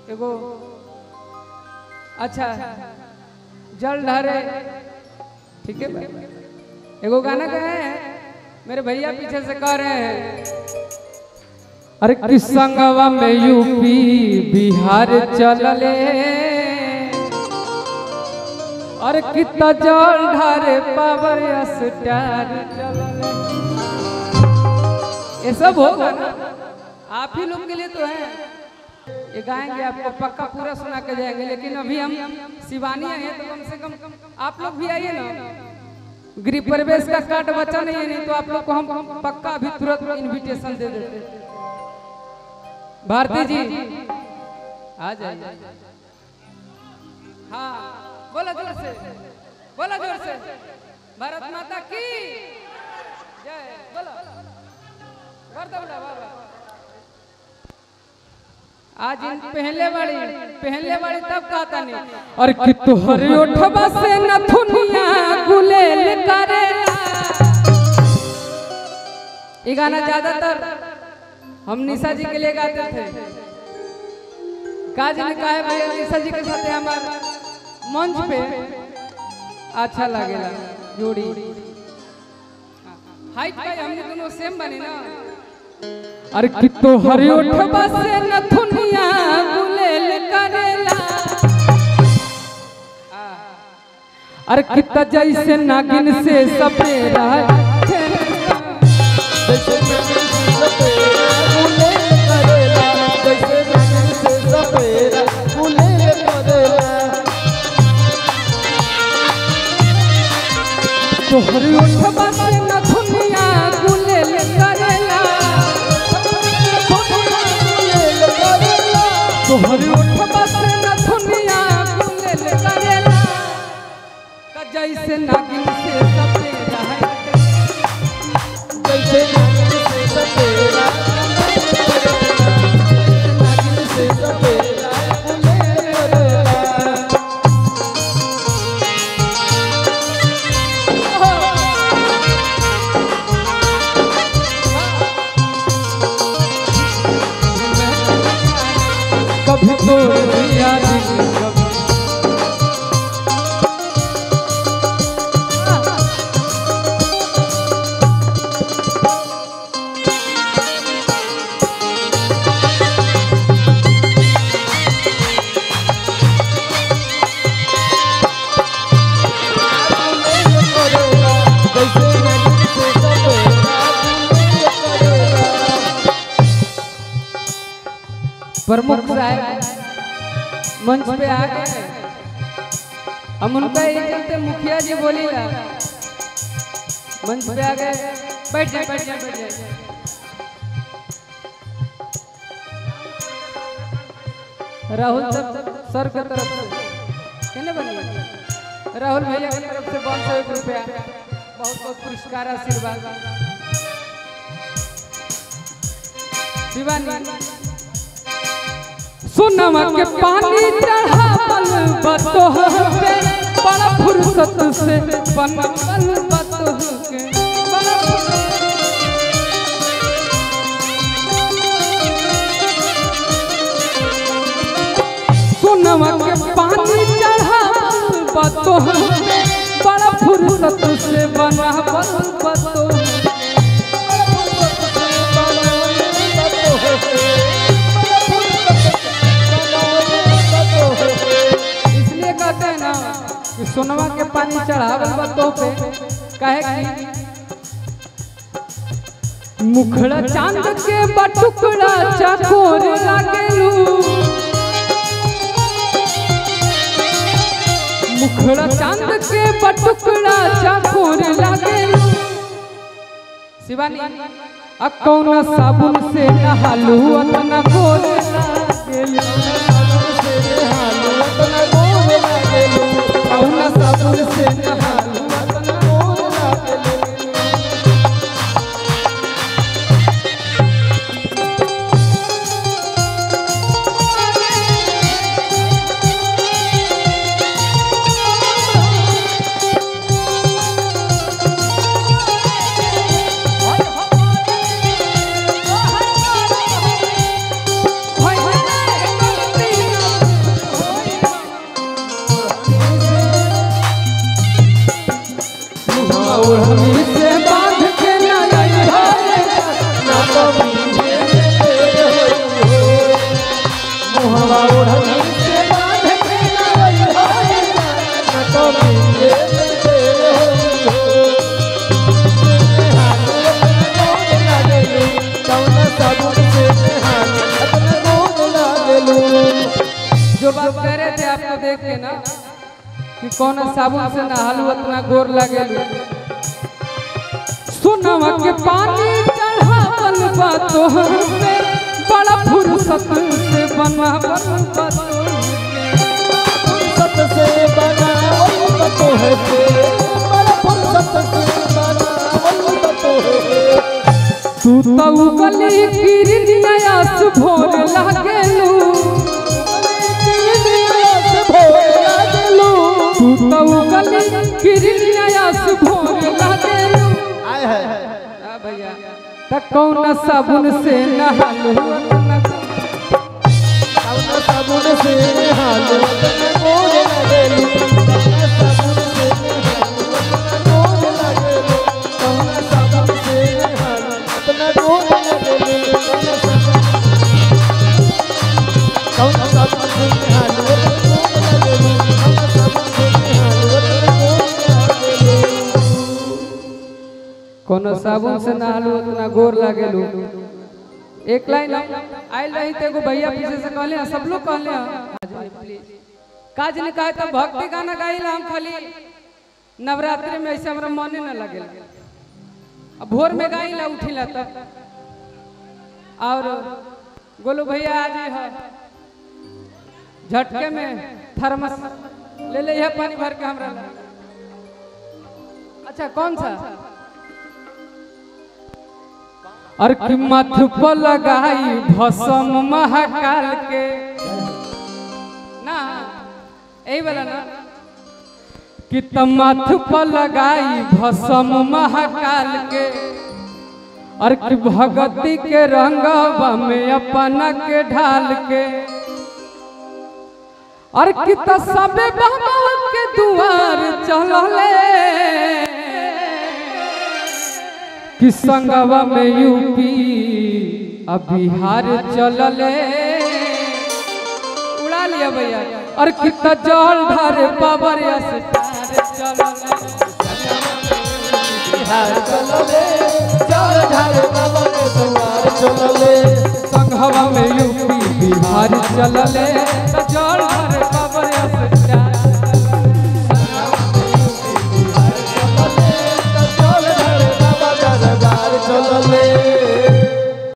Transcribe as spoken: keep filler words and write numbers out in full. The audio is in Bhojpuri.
एगो अच्छा जल ढारे ठीक है भाई। एगो गाना कहे हैं मेरे भैया पीछे से कह रहे हैं अरे किस संगवा में यूपी बिहार चलले और कितना जल ढारे पावर स्टार चलले। ये सब होगा ना आप ही लोग के लिए तो है। ये गाएंगे आपको पक्का पूरा सुना के जाएंगे, लेकिन अभी हम शिवानी हैं तो कम से कम आप लोग भी आइए ना। गृह प्रवेश का कार्ड बचा नहीं है, नहीं तो आप लोग को हम पक्का अभी तुरंत इनविटेशन दे देते। भारती जी आ जाइए। हाँ बोला जोर से, बोला जोर से, भारत माता की जय। बोलो आज इन पहले वाली पहले वाली तब कहता नहीं और कि तुहरे ओठवा से नथुनिया गुलेल करेला। ये गाना ज्यादातर हम निशा जी के लिए गाते थे। काज ने कहा है भाई निशा जी के साथ हमारे मंच पे अच्छा लगेगा जोड़ी। हाइट भाई हमने दोनों सेम बनी ना। अरे कि तोहरे ओठवा से नथुनिया गुलेल करेला। अरे कितना जैसे नागिन से सपेरा जैसे नागिन से सपेरा गुलेल करेला, जैसे नागिन से सपेरा गुलेल करेला। तोहरे ओठवा से नथुनिया गुलेल करेला, तोहरे ओठवा से नथुनिया गुलेल करेला। जैसे नागिन से सपेरा जैसे नागिन से सपेरा नागिन से सपेरा गुलेल करेला। कभी तो याद प्रमुख साहब मंच पे आ गए। हम उनका ये चलते मुखिया जी बोली ला मंच पे आ गए। बैठ जाए बैठ जाए बैठ जाए। राहुल सर की तरफ से कहने बनी राहुल भैया की तरफ से बहुत सौ रुपया बहुत बहुत पुरस्कार आशीर्वाद। शिवानी सोनमा के पानी चढ़ावल बतोह पे बड़ा फुर्सत से बनवल बतोह के सोनमा के पानी चढ़ावल बतोह पे बड़ा फुर्सत से बनवल बतोह। सोनवा के पानी चढ़ावल बतो पे कहे कि मुखड़ा चांद के बटुकड़ा चकोर लागेलू, मुखड़ा चांद के बटुकड़ा चकोर लागेलू। शिवानी आ कौन साबुन से नहालू अतना गोर लागेलू, साबुन से नहालू अतना गोर लागेलू, कौन साबुन से नहालू अतना गोर लागेलू। भाई लगेलू। जो बात कह रहे थे आपको देख के ना कि कौन साबुन से नहालू उतना गोर लगेलू। सोनवा के पानी चढ़ावल बा तोहर पे बड़ा फुर्सत से बनावल बा फुर्सत से बनावल बा तोहर पे बड़ा फुर्सत से बनावल बा तोहर पे। तू तो गली किरनिया से भोर लागेलू तू तो गली किरनिया से भोर लागेलू। आए है हां भैया त कौन साबुन से नहालू कौन साबुन से नहालू गोर लगेलू। कौन साबुन से नहालू गोर लगेलू। कौन साबुन से नहालू अपना गोर लगेलू। कौन साबुन से नहालू अपना गोर लगेलू। कौन साबुन से नहालू अपना गोर लगेलू। कोनो साबुन से नहालू उतना गोर लागेलू। एक लाइन आइल रही तो एगो भैया पीछे से कहले सब लोग कहले काज ने कहा तो भक्ति गाना गाइला हम खाली नवरात्रि में ऐसे हमरा मन न लगेला। अब भोर में गाइला उठिला तब और गोलू भैया आज है झटके में थर्मस ले ले यह पानी भर के हमरा। अच्छा कौन सा और कि मथ पर लगाई भस्म महाकाल के ना यही वाला ना कि मथ पर लगाई भस्म महाकाल के और कि भगती के रंगवा में अपना के ढाल के और कि त सबे बाबा के दुआर चलले कि संगवा में यूपी अब बिहार चलले। उड़ा लिया भैया और कितना जल ढारे बाबर चलले बिहार चलले जल ढारे बाबर दुआर चलले। संगवा में यूपी बिहार चलले जल ढारे